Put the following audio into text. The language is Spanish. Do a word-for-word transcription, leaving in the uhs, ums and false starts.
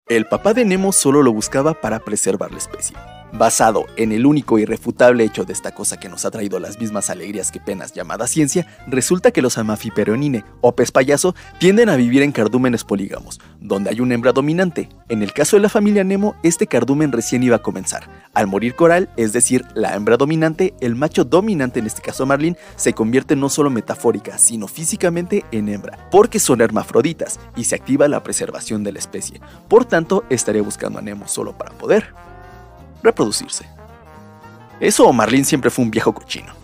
El papá de Nemo solo lo buscaba para preservar la especie. Basado en el único e irrefutable hecho de esta cosa que nos ha traído las mismas alegrías que penas llamada ciencia, resulta que los Amafiperonine o pez payaso tienden a vivir en cardúmenes polígamos, donde hay una hembra dominante. En el caso de la familia Nemo, este cardumen recién iba a comenzar. Al morir Coral, es decir, la hembra dominante, el macho dominante, en este caso Marlin, se convierte no solo metafórica, sino físicamente en hembra, porque son hermafroditas y se activa la preservación de la especie. Por tanto, estaría buscando a Nemo solo para poder reproducirse. Eso o Marlin siempre fue un viejo cochino.